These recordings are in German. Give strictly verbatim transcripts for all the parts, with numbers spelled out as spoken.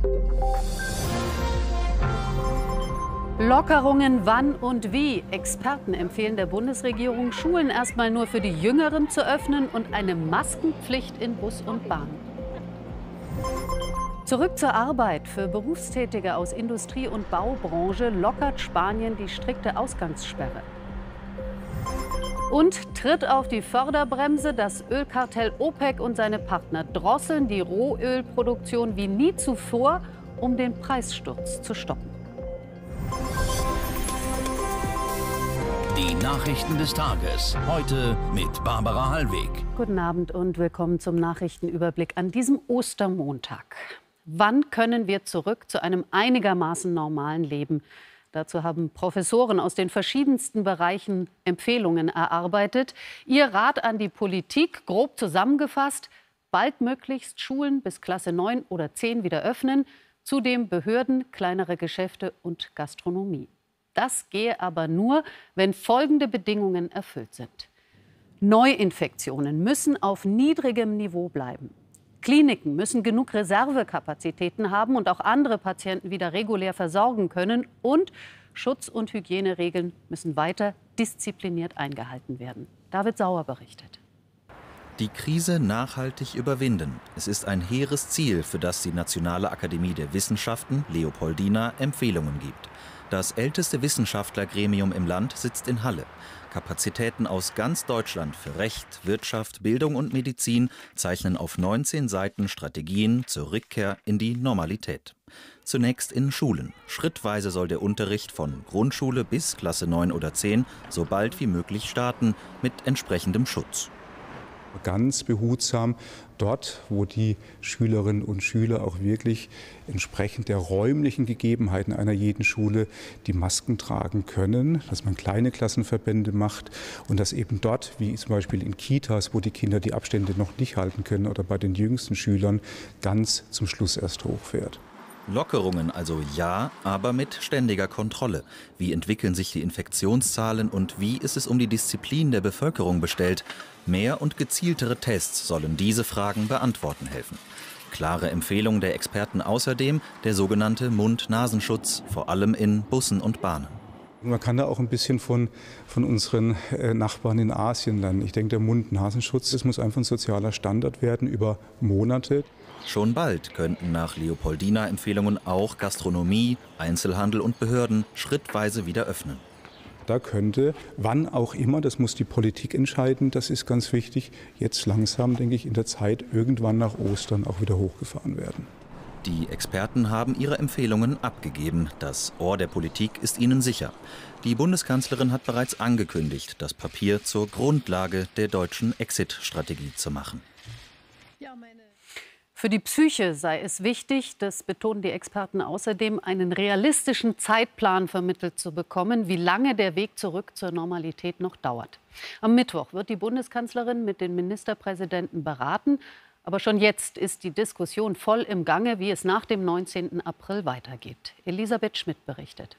Lockerungen wann und wie? Experten empfehlen der Bundesregierung, Schulen erstmal nur für die Jüngeren zu öffnen und eine Maskenpflicht in Bus und Bahn. Zurück zur Arbeit. Für Berufstätige aus Industrie- und Baubranche lockert Spanien die strikte Ausgangssperre. Und tritt auf die Förderbremse. Das Ölkartell OPEC und seine Partner drosseln die Rohölproduktion wie nie zuvor, um den Preissturz zu stoppen. Die Nachrichten des Tages. Heute mit Barbara Hallweg. Guten Abend und willkommen zum Nachrichtenüberblick an diesem Ostermontag. Wann können wir zurück zu einem einigermaßen normalen Leben? Dazu haben Professoren aus den verschiedensten Bereichen Empfehlungen erarbeitet. Ihr Rat an die Politik, grob zusammengefasst: baldmöglichst Schulen bis Klasse neun oder zehn wieder öffnen, zudem Behörden, kleinere Geschäfte und Gastronomie. Das gehe aber nur, wenn folgende Bedingungen erfüllt sind. Neuinfektionen müssen auf niedrigem Niveau bleiben. Kliniken müssen genug Reservekapazitäten haben und auch andere Patienten wieder regulär versorgen können. Und Schutz- und Hygieneregeln müssen weiter diszipliniert eingehalten werden. David Sauer berichtet. Die Krise nachhaltig überwinden. Es ist ein hehres Ziel, für das die Nationale Akademie der Wissenschaften, Leopoldina, Empfehlungen gibt. Das älteste Wissenschaftlergremium im Land sitzt in Halle. Kapazitäten aus ganz Deutschland für Recht, Wirtschaft, Bildung und Medizin zeichnen auf neunzehn Seiten Strategien zur Rückkehr in die Normalität. Zunächst in Schulen. Schrittweise soll der Unterricht von Grundschule bis Klasse neun oder zehn so bald wie möglich starten, mit entsprechendem Schutz. Ganz behutsam dort, wo die Schülerinnen und Schüler auch wirklich entsprechend der räumlichen Gegebenheiten einer jeden Schule die Masken tragen können, dass man kleine Klassenverbände macht und dass eben dort, wie zum Beispiel in Kitas, wo die Kinder die Abstände noch nicht halten können oder bei den jüngsten Schülern, ganz zum Schluss erst hochfährt. Lockerungen also ja, aber mit ständiger Kontrolle. Wie entwickeln sich die Infektionszahlen und wie ist es um die Disziplin der Bevölkerung bestellt? Mehr und gezieltere Tests sollen diese Fragen beantworten helfen. Klare Empfehlung der Experten außerdem der sogenannte Mund-Nasenschutz, vor allem in Bussen und Bahnen. Man kann da auch ein bisschen von, von unseren äh, Nachbarn in Asien lernen. Ich denke, der Mund-Nasenschutz, das muss einfach ein sozialer Standard werden über Monate. Schon bald könnten nach Leopoldina-Empfehlungen auch Gastronomie, Einzelhandel und Behörden schrittweise wieder öffnen. Da könnte, wann auch immer, das muss die Politik entscheiden, das ist ganz wichtig, jetzt langsam, denke ich, in der Zeit irgendwann nach Ostern auch wieder hochgefahren werden. Die Experten haben ihre Empfehlungen abgegeben. Das Ohr der Politik ist ihnen sicher. Die Bundeskanzlerin hat bereits angekündigt, das Papier zur Grundlage der deutschen Exit-Strategie zu machen. Ja, meine Für die Psyche sei es wichtig, das betonen die Experten außerdem, einen realistischen Zeitplan vermittelt zu bekommen, wie lange der Weg zurück zur Normalität noch dauert. Am Mittwoch wird die Bundeskanzlerin mit den Ministerpräsidenten beraten. Aber schon jetzt ist die Diskussion voll im Gange, wie es nach dem neunzehnten April weitergeht. Elisabeth Schmidt berichtet.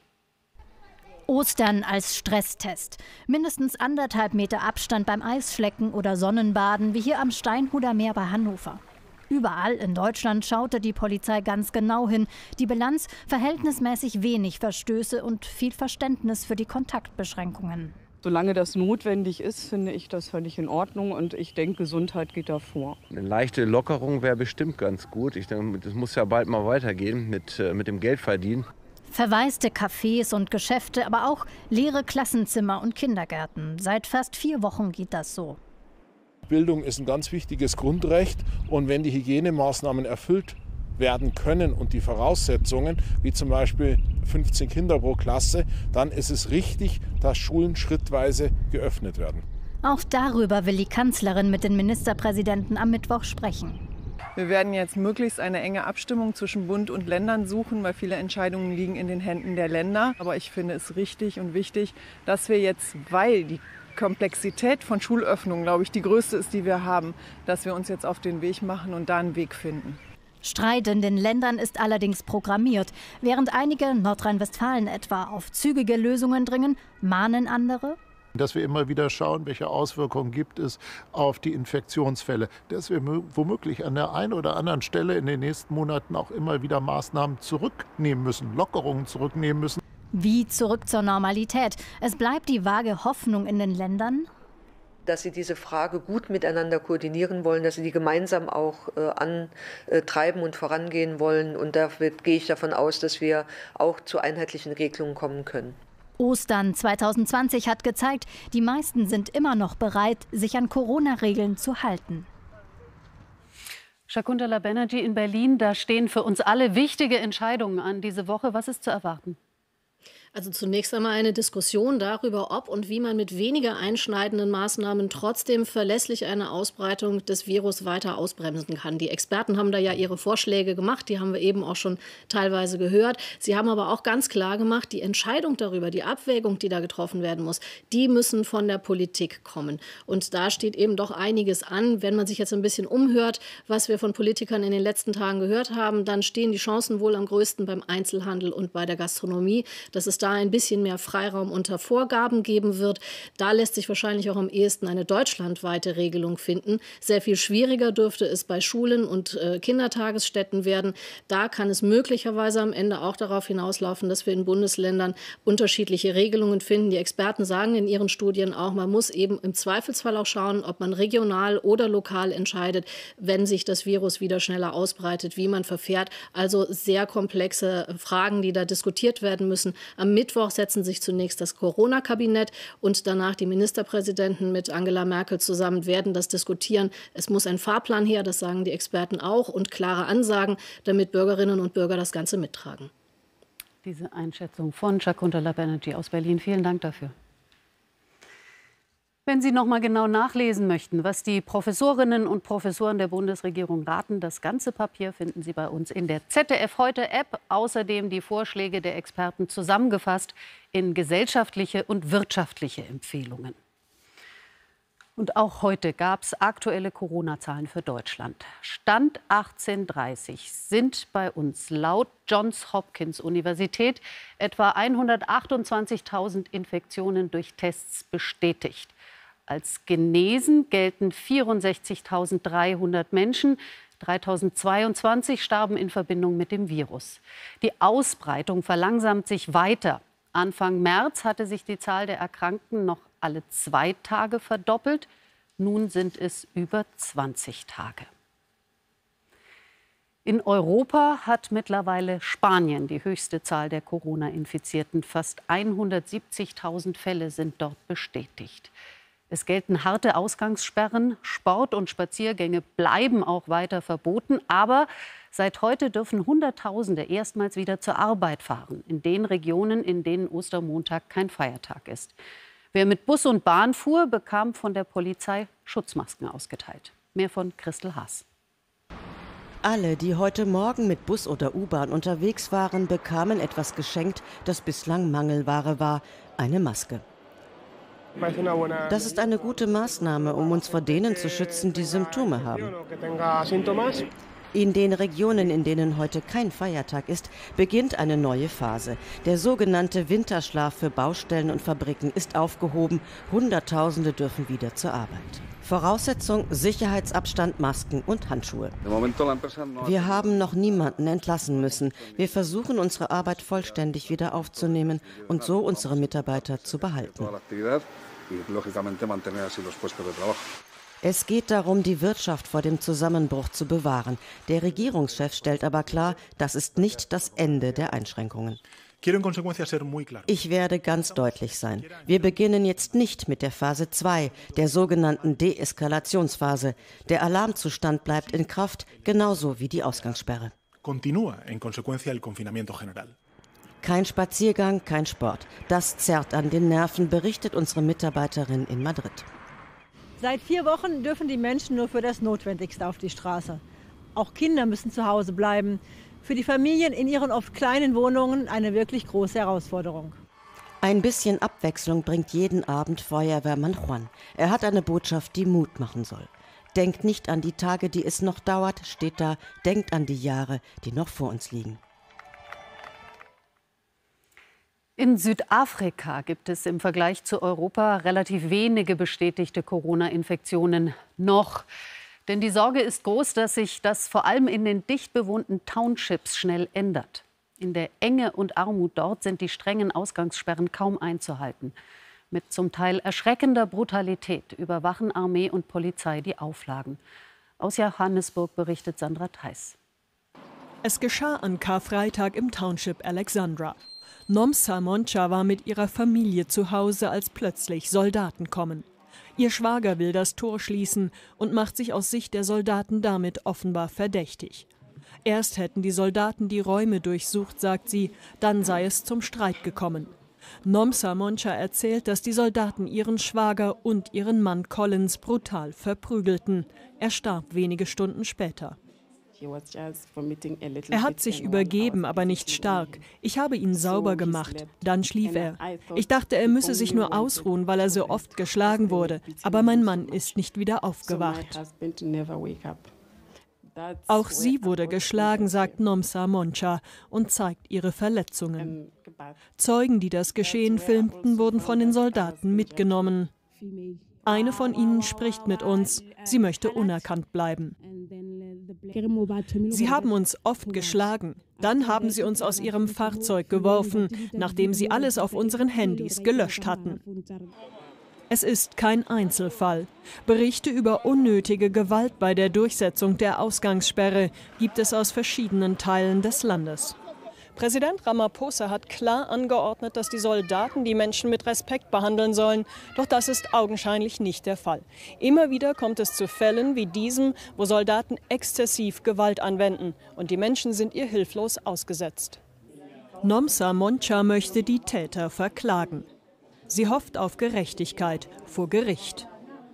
Ostern als Stresstest. Mindestens anderthalb Meter Abstand beim Eisschlecken oder Sonnenbaden, wie hier am Steinhuder Meer bei Hannover. Überall in Deutschland schaute die Polizei ganz genau hin. Die Bilanz: verhältnismäßig wenig Verstöße und viel Verständnis für die Kontaktbeschränkungen. Solange das notwendig ist, finde ich das völlig in Ordnung und ich denke, Gesundheit geht davor. Eine leichte Lockerung wäre bestimmt ganz gut. Ich denke, das muss ja bald mal weitergehen mit, mit dem Geldverdienen. Verwaiste Cafés und Geschäfte, aber auch leere Klassenzimmer und Kindergärten. Seit fast vier Wochen geht das so. Bildung ist ein ganz wichtiges Grundrecht und wenn die Hygienemaßnahmen erfüllt werden können und die Voraussetzungen, wie zum Beispiel fünfzehn Kinder pro Klasse, dann ist es richtig, dass Schulen schrittweise geöffnet werden. Auch darüber will die Kanzlerin mit den Ministerpräsidenten am Mittwoch sprechen. Wir werden jetzt möglichst eine enge Abstimmung zwischen Bund und Ländern suchen, weil viele Entscheidungen liegen in den Händen der Länder. Aber ich finde es richtig und wichtig, dass wir jetzt, weil die Komplexität von Schulöffnungen, glaube ich, die größte ist, die wir haben, dass wir uns jetzt auf den Weg machen und da einen Weg finden. Streit in den Ländern ist allerdings programmiert. Während einige, Nordrhein-Westfalen etwa, auf zügige Lösungen dringen, mahnen andere: Dass wir immer wieder schauen, welche Auswirkungen gibt es auf die Infektionsfälle. Dass wir womöglich an der einen oder anderen Stelle in den nächsten Monaten auch immer wieder Maßnahmen zurücknehmen müssen, Lockerungen zurücknehmen müssen. Wie zurück zur Normalität? Es bleibt die vage Hoffnung in den Ländern, dass sie diese Frage gut miteinander koordinieren wollen, dass sie die gemeinsam auch äh, antreiben und vorangehen wollen. Und da gehe ich davon aus, dass wir auch zu einheitlichen Regelungen kommen können. Ostern zwanzig zwanzig hat gezeigt, die meisten sind immer noch bereit, sich an Corona-Regeln zu halten. Shakuntala Banerjee in Berlin, da stehen für uns alle wichtige Entscheidungen an diese Woche. Was ist zu erwarten? Also zunächst einmal eine Diskussion darüber, ob und wie man mit weniger einschneidenden Maßnahmen trotzdem verlässlich eine Ausbreitung des Virus weiter ausbremsen kann. Die Experten haben da ja ihre Vorschläge gemacht, die haben wir eben auch schon teilweise gehört. Sie haben aber auch ganz klar gemacht, die Entscheidung darüber, die Abwägung, die da getroffen werden muss, die müssen von der Politik kommen. Und da steht eben doch einiges an. Wenn man sich jetzt ein bisschen umhört, was wir von Politikern in den letzten Tagen gehört haben, dann stehen die Chancen wohl am größten beim Einzelhandel und bei der Gastronomie. Das ist da ein bisschen mehr Freiraum unter Vorgaben geben wird. Da lässt sich wahrscheinlich auch am ehesten eine deutschlandweite Regelung finden. Sehr viel schwieriger dürfte es bei Schulen und äh, Kindertagesstätten werden. Da kann es möglicherweise am Ende auch darauf hinauslaufen, dass wir in Bundesländern unterschiedliche Regelungen finden. Die Experten sagen in ihren Studien auch, man muss eben im Zweifelsfall auch schauen, ob man regional oder lokal entscheidet, wenn sich das Virus wieder schneller ausbreitet, wie man verfährt. Also sehr komplexe Fragen, die da diskutiert werden müssen. Am Mittwoch setzen sich zunächst das Corona-Kabinett und danach die Ministerpräsidenten mit Angela Merkel zusammen werden das diskutieren. Es muss ein Fahrplan her, das sagen die Experten auch, und klare Ansagen, damit Bürgerinnen und Bürger das Ganze mittragen. Diese Einschätzung von Shakuntala Banerjee aus Berlin. Vielen Dank dafür. Wenn Sie noch mal genau nachlesen möchten, was die Professorinnen und Professoren der Bundesregierung raten, das ganze Papier finden Sie bei uns in der Z D F-Heute-App. Außerdem die Vorschläge der Experten zusammengefasst in gesellschaftliche und wirtschaftliche Empfehlungen. Und auch heute gab es aktuelle Corona-Zahlen für Deutschland. Stand achtzehn Uhr dreißig sind bei uns laut Johns Hopkins Universität etwa hundertachtundzwanzigtausend Infektionen durch Tests bestätigt. Als genesen gelten vierundsechzigtausenddreihundert Menschen. dreitausendzweiundzwanzig starben in Verbindung mit dem Virus. Die Ausbreitung verlangsamt sich weiter. Anfang März hatte sich die Zahl der Erkrankten noch alle zwei Tage verdoppelt. Nun sind es über zwanzig Tage. In Europa hat mittlerweile Spanien die höchste Zahl der Corona-Infizierten. Fast hundertsiebzigtausend Fälle sind dort bestätigt. Es gelten harte Ausgangssperren. Sport und Spaziergänge bleiben auch weiter verboten. Aber seit heute dürfen Hunderttausende erstmals wieder zur Arbeit fahren. In den Regionen, in denen Ostermontag kein Feiertag ist. Wer mit Bus und Bahn fuhr, bekam von der Polizei Schutzmasken ausgeteilt. Mehr von Christel Haas. Alle, die heute Morgen mit Bus oder U-Bahn unterwegs waren, bekamen etwas geschenkt, das bislang Mangelware war: eine Maske. Das ist eine gute Maßnahme, um uns vor denen zu schützen, die Symptome haben. In den Regionen, in denen heute kein Feiertag ist, beginnt eine neue Phase. Der sogenannte Winterschlaf für Baustellen und Fabriken ist aufgehoben. Hunderttausende dürfen wieder zur Arbeit. Voraussetzung: Sicherheitsabstand, Masken und Handschuhe. Wir haben noch niemanden entlassen müssen. Wir versuchen, unsere Arbeit vollständig wieder aufzunehmen und so unsere Mitarbeiter zu behalten. Es geht darum, die Wirtschaft vor dem Zusammenbruch zu bewahren. Der Regierungschef stellt aber klar, das ist nicht das Ende der Einschränkungen. Ich werde ganz deutlich sein. Wir beginnen jetzt nicht mit der Phase zwei, der sogenannten Deeskalationsphase. Der Alarmzustand bleibt in Kraft, genauso wie die Ausgangssperre. Kein Spaziergang, kein Sport. Das zerrt an den Nerven, berichtet unsere Mitarbeiterin in Madrid. Seit vier Wochen dürfen die Menschen nur für das Notwendigste auf die Straße. Auch Kinder müssen zu Hause bleiben. Für die Familien in ihren oft kleinen Wohnungen eine wirklich große Herausforderung. Ein bisschen Abwechslung bringt jeden Abend Feuerwehrmann Juan. Er hat eine Botschaft, die Mut machen soll. Denkt nicht an die Tage, die es noch dauert, steht da. Denkt an die Jahre, die noch vor uns liegen. In Südafrika gibt es im Vergleich zu Europa relativ wenige bestätigte Corona-Infektionen noch. Denn die Sorge ist groß, dass sich das vor allem in den dicht bewohnten Townships schnell ändert. In der Enge und Armut dort sind die strengen Ausgangssperren kaum einzuhalten. Mit zum Teil erschreckender Brutalität überwachen Armee und Polizei die Auflagen. Aus Johannesburg berichtet Sandra Theis. Es geschah an Karfreitag im Township Alexandra. Nomsa Moncha war mit ihrer Familie zu Hause, als plötzlich Soldaten kommen. Ihr Schwager will das Tor schließen und macht sich aus Sicht der Soldaten damit offenbar verdächtig. Erst hätten die Soldaten die Räume durchsucht, sagt sie, dann sei es zum Streit gekommen. Nomsa Moncha erzählt, dass die Soldaten ihren Schwager und ihren Mann Collins brutal verprügelten. Er starb wenige Stunden später. Er hat sich übergeben, aber nicht stark. Ich habe ihn sauber gemacht. Dann schlief er. Ich dachte, er müsse sich nur ausruhen, weil er so oft geschlagen wurde. Aber mein Mann ist nicht wieder aufgewacht. Auch sie wurde geschlagen, sagt Nomsa Moncha und zeigt ihre Verletzungen. Zeugen, die das Geschehen filmten, wurden von den Soldaten mitgenommen. Eine von ihnen spricht mit uns. Sie möchte unerkannt bleiben. Sie haben uns oft geschlagen. Dann haben sie uns aus ihrem Fahrzeug geworfen, nachdem sie alles auf unseren Handys gelöscht hatten. Es ist kein Einzelfall. Berichte über unnötige Gewalt bei der Durchsetzung der Ausgangssperre gibt es aus verschiedenen Teilen des Landes. Präsident Ramaphosa hat klar angeordnet, dass die Soldaten die Menschen mit Respekt behandeln sollen. Doch das ist augenscheinlich nicht der Fall. Immer wieder kommt es zu Fällen wie diesem, wo Soldaten exzessiv Gewalt anwenden. Und die Menschen sind ihr hilflos ausgesetzt. Nomsa Moncha möchte die Täter verklagen. Sie hofft auf Gerechtigkeit vor Gericht.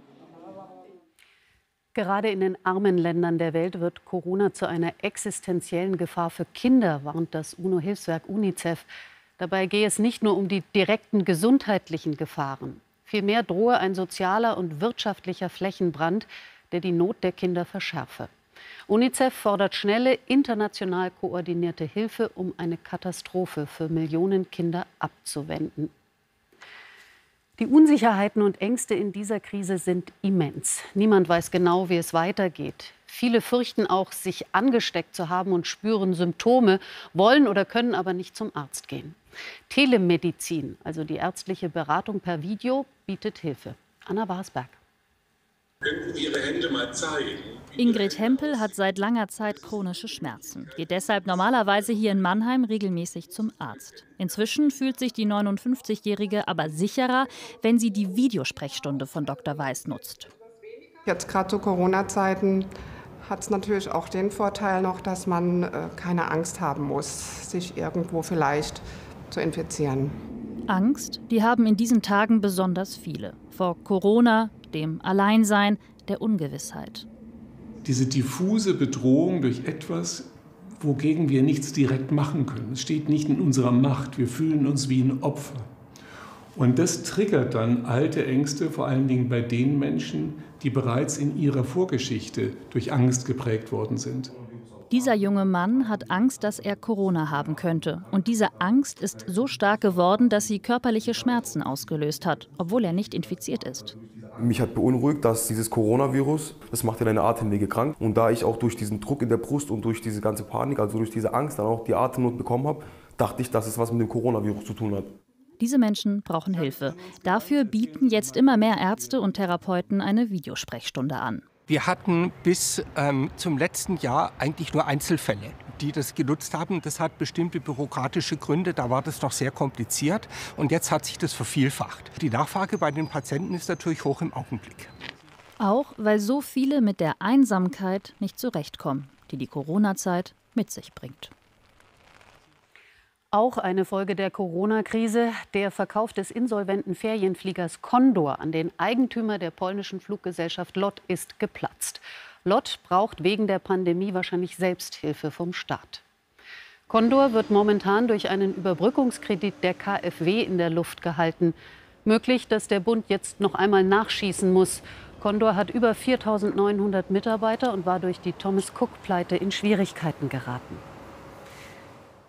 Gerade in den armen Ländern der Welt wird Corona zu einer existenziellen Gefahr für Kinder, warnt das UNO-Hilfswerk UNICEF. Dabei gehe es nicht nur um die direkten gesundheitlichen Gefahren. Vielmehr drohe ein sozialer und wirtschaftlicher Flächenbrand, der die Not der Kinder verschärfe. UNICEF fordert schnelle, international koordinierte Hilfe, um eine Katastrophe für Millionen Kinder abzuwenden. Die Unsicherheiten und Ängste in dieser Krise sind immens. Niemand weiß genau, wie es weitergeht. Viele fürchten auch, sich angesteckt zu haben und spüren Symptome, wollen oder können aber nicht zum Arzt gehen. Telemedizin, also die ärztliche Beratung per Video, bietet Hilfe. Anna Barsberg. Könnten Sie Ihre Hände mal zeigen? Ingrid Hempel hat seit langer Zeit chronische Schmerzen, geht deshalb normalerweise hier in Mannheim regelmäßig zum Arzt. Inzwischen fühlt sich die neunundfünfzigjährige aber sicherer, wenn sie die Videosprechstunde von Doktor Weiß nutzt. Jetzt gerade zu Corona-Zeiten hat es natürlich auch den Vorteil noch, dass man äh, keine Angst haben muss, sich irgendwo vielleicht zu infizieren. Angst, die haben in diesen Tagen besonders viele. Vor Corona, dem Alleinsein, der Ungewissheit. Diese diffuse Bedrohung durch etwas, wogegen wir nichts direkt machen können. Es steht nicht in unserer Macht. Wir fühlen uns wie ein Opfer. Und das triggert dann alte Ängste, vor allen Dingen bei den Menschen, die bereits in ihrer Vorgeschichte durch Angst geprägt worden sind. Dieser junge Mann hat Angst, dass er Corona haben könnte. Und diese Angst ist so stark geworden, dass sie körperliche Schmerzen ausgelöst hat, obwohl er nicht infiziert ist. Mich hat beunruhigt, dass dieses Coronavirus, das macht ja deine Atemwege krank. Und da ich auch durch diesen Druck in der Brust und durch diese ganze Panik, also durch diese Angst, dann auch die Atemnot bekommen habe, dachte ich, dass es was mit dem Coronavirus zu tun hat. Diese Menschen brauchen Hilfe. Dafür bieten jetzt immer mehr Ärzte und Therapeuten eine Videosprechstunde an. Wir hatten bis ähm, zum letzten Jahr eigentlich nur Einzelfälle, die das genutzt haben. Das hat bestimmte bürokratische Gründe, da war das noch sehr kompliziert. Und jetzt hat sich das vervielfacht. Die Nachfrage bei den Patienten ist natürlich hoch im Augenblick. Auch weil so viele mit der Einsamkeit nicht zurechtkommen, die die Corona-Zeit mit sich bringt. Auch eine Folge der Corona-Krise. Der Verkauf des insolventen Ferienfliegers Condor an den Eigentümer der polnischen Fluggesellschaft LOT ist geplatzt. LOT braucht wegen der Pandemie wahrscheinlich Selbsthilfe vom Staat. Condor wird momentan durch einen Überbrückungskredit der K f W in der Luft gehalten. Möglich, dass der Bund jetzt noch einmal nachschießen muss. Condor hat über viertausendneunhundert Mitarbeiter und war durch die Thomas-Cook-Pleite in Schwierigkeiten geraten.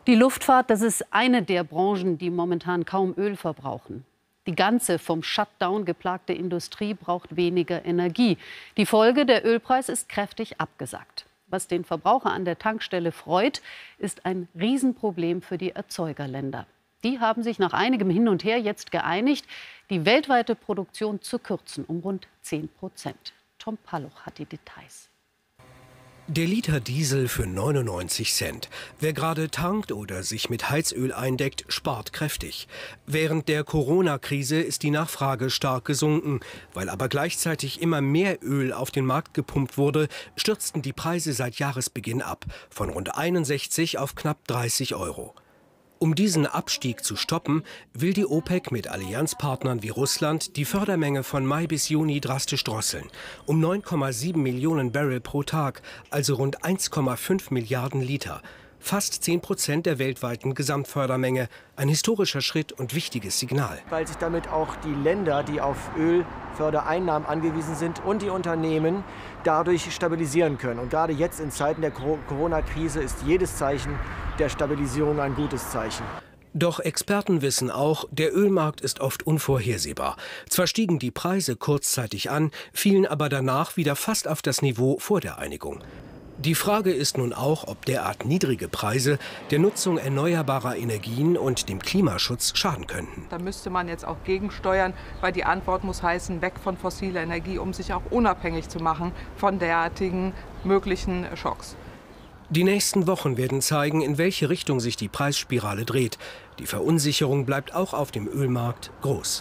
Die Luftfahrt, das ist eine der Branchen, die momentan kaum Öl verbrauchen. Die ganze vom Shutdown geplagte Industrie braucht weniger Energie. Die Folge, der Ölpreis ist kräftig abgesackt. Was den Verbraucher an der Tankstelle freut, ist ein Riesenproblem für die Erzeugerländer. Die haben sich nach einigem Hin und Her jetzt geeinigt, die weltweite Produktion zu kürzen um rund zehn Prozent. Tom Palluch hat die Details. Der Liter Diesel für neunundneunzig Cent. Wer gerade tankt oder sich mit Heizöl eindeckt, spart kräftig. Während der Corona-Krise ist die Nachfrage stark gesunken. Weil aber gleichzeitig immer mehr Öl auf den Markt gepumpt wurde, stürzten die Preise seit Jahresbeginn ab. Von rund einundsechzig auf knapp dreißig Euro. Um diesen Abstieg zu stoppen, will die OPEC mit Allianzpartnern wie Russland die Fördermenge von Mai bis Juni drastisch drosseln. Um neun Komma sieben Millionen Barrel pro Tag, also rund eins Komma fünf Milliarden Liter. Fast zehn Prozent der weltweiten Gesamtfördermenge. Ein historischer Schritt und wichtiges Signal. Weil sich damit auch die Länder, die auf Ölfördereinnahmen angewiesen sind, und die Unternehmen dadurch stabilisieren können. Und gerade jetzt in Zeiten der Corona-Krise ist jedes Zeichen der Stabilisierung ein gutes Zeichen. Doch Experten wissen auch, der Ölmarkt ist oft unvorhersehbar. Zwar stiegen die Preise kurzzeitig an, fielen aber danach wieder fast auf das Niveau vor der Einigung. Die Frage ist nun auch, ob derart niedrige Preise der Nutzung erneuerbarer Energien und dem Klimaschutz schaden könnten. Da müsste man jetzt auch gegensteuern, weil die Antwort muss heißen, weg von fossiler Energie, um sich auch unabhängig zu machen von derartigen möglichen Schocks. Die nächsten Wochen werden zeigen, in welche Richtung sich die Preisspirale dreht. Die Verunsicherung bleibt auch auf dem Ölmarkt groß.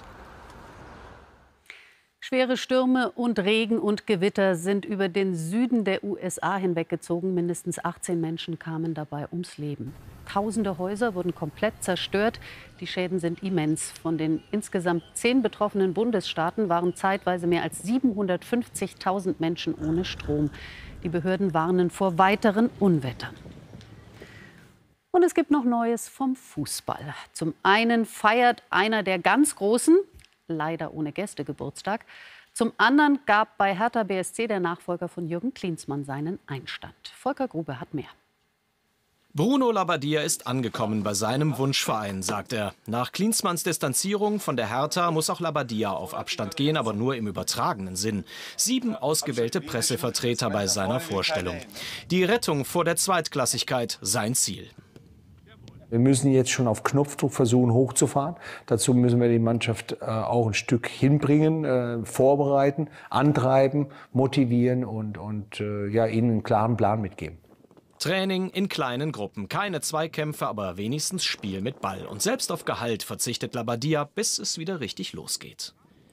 Schwere Stürme und Regen und Gewitter sind über den Süden der U S A hinweggezogen. Mindestens achtzehn Menschen kamen dabei ums Leben. Tausende Häuser wurden komplett zerstört. Die Schäden sind immens. Von den insgesamt zehn betroffenen Bundesstaaten waren zeitweise mehr als siebenhundertfünfzigtausend Menschen ohne Strom. Die Behörden warnen vor weiteren Unwettern. Und es gibt noch Neues vom Fußball. Zum einen feiert einer der ganz Großen, leider ohne Gäste, Geburtstag. Zum anderen gab bei Hertha B S C der Nachfolger von Jürgen Klinsmann seinen Einstand. Volker Grube hat mehr. Bruno Labbadia ist angekommen bei seinem Wunschverein, sagt er. Nach Klinsmanns Distanzierung von der Hertha muss auch Labbadia auf Abstand gehen, aber nur im übertragenen Sinn. Sieben ausgewählte Pressevertreter bei seiner Vorstellung. Die Rettung vor der Zweitklassigkeit sein Ziel. Wir müssen jetzt schon auf Knopfdruck versuchen, hochzufahren. Dazu müssen wir die Mannschaft äh, auch ein Stück hinbringen, äh, vorbereiten, antreiben, motivieren und, und äh, ja, ihnen einen klaren Plan mitgeben. Training in kleinen Gruppen, keine Zweikämpfe, aber wenigstens Spiel mit Ball. Und selbst auf Gehalt verzichtet Labbadia, bis es wieder richtig losgeht.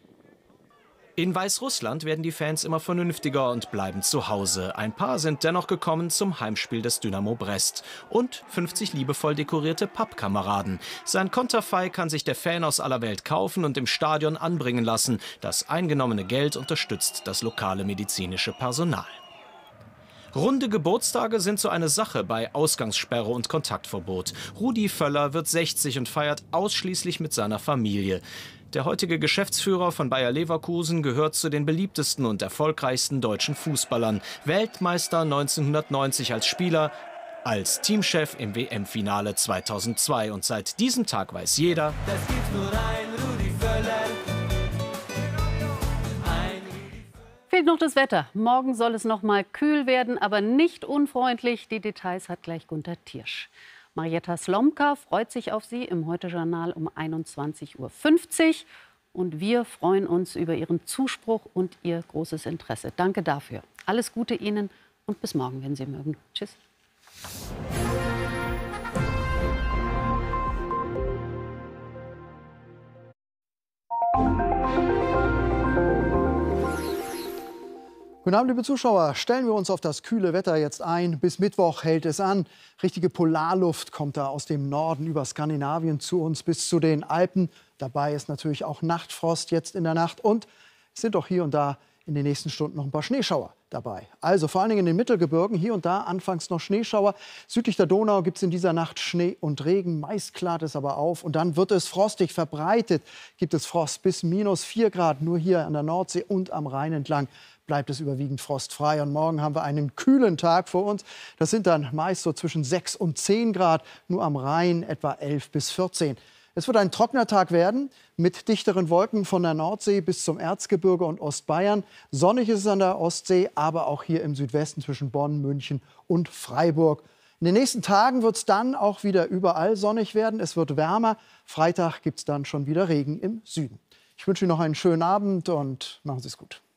In Weißrussland werden die Fans immer vernünftiger und bleiben zu Hause. Ein paar sind dennoch gekommen zum Heimspiel des Dynamo Brest. Und fünfzig liebevoll dekorierte Pappkameraden. Sein Konterfei kann sich der Fan aus aller Welt kaufen und im Stadion anbringen lassen. Das eingenommene Geld unterstützt das lokale medizinische Personal. Runde Geburtstage sind so eine Sache bei Ausgangssperre und Kontaktverbot. Rudi Völler wird sechzig und feiert ausschließlich mit seiner Familie. Der heutige Geschäftsführer von Bayer Leverkusen gehört zu den beliebtesten und erfolgreichsten deutschen Fußballern. Weltmeister neunzehnhundertneunzig als Spieler, als Teamchef im W M-Finale zweitausendzwei. Und seit diesem Tag weiß jeder, das gibt nur ein Rudi Völler. Fehlt noch das Wetter. Morgen soll es noch mal kühl werden, aber nicht unfreundlich. Die Details hat gleich Gunter Tiersch. Marietta Slomka freut sich auf Sie im Heute-Journal um einundzwanzig Uhr fünfzig. Und wir freuen uns über Ihren Zuspruch und Ihr großes Interesse. Danke dafür. Alles Gute Ihnen und bis morgen, wenn Sie mögen. Tschüss. Guten Abend, liebe Zuschauer. Stellen wir uns auf das kühle Wetter jetzt ein. Bis Mittwoch hält es an. Richtige Polarluft kommt da aus dem Norden über Skandinavien zu uns bis zu den Alpen. Dabei ist natürlich auch Nachtfrost jetzt in der Nacht. Und es sind auch hier und da in den nächsten Stunden noch ein paar Schneeschauer dabei. Also vor allen Dingen in den Mittelgebirgen hier und da anfangs noch Schneeschauer. Südlich der Donau gibt es in dieser Nacht Schnee und Regen. Meist klart es aber auf und dann wird es frostig. Verbreitet gibt es Frost bis minus vier Grad nur hier an der Nordsee und am Rhein entlang. bleibt es überwiegend frostfrei. Und morgen haben wir einen kühlen Tag vor uns. Das sind dann meist so zwischen sechs und zehn Grad, nur am Rhein etwa elf bis vierzehn. Es wird ein trockener Tag werden, mit dichteren Wolken von der Nordsee bis zum Erzgebirge und Ostbayern. Sonnig ist es an der Ostsee, aber auch hier im Südwesten zwischen Bonn, München und Freiburg. In den nächsten Tagen wird es dann auch wieder überall sonnig werden. Es wird wärmer. Freitag gibt es dann schon wieder Regen im Süden. Ich wünsche Ihnen noch einen schönen Abend und machen Sie es gut.